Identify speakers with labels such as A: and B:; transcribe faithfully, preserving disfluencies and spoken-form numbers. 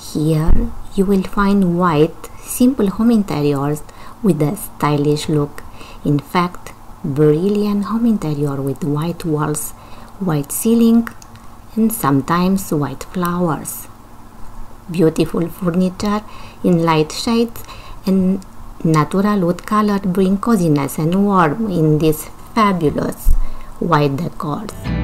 A: Here you will find white, simple home interiors with a stylish look. In fact, brilliant home interior with white walls, white ceiling, and sometimes white flowers. Beautiful furniture in light shades and natural wood color bring coziness and warmth in these fabulous white decors.